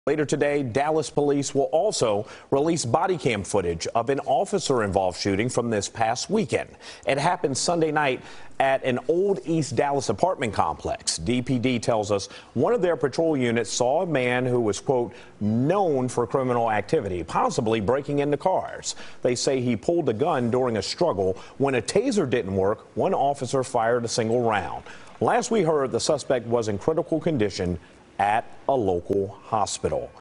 Later today, Dallas police will also release body cam footage of an officer-involved shooting from this past weekend. It happened Sunday night at an old East Dallas apartment complex. DPD tells us one of their patrol units saw a man who was, quote, known for criminal activity, possibly breaking into cars. They say he pulled a gun during a struggle. When a taser didn't work, one officer fired a single round. Last we heard, the suspect was in critical condition at a local hospital.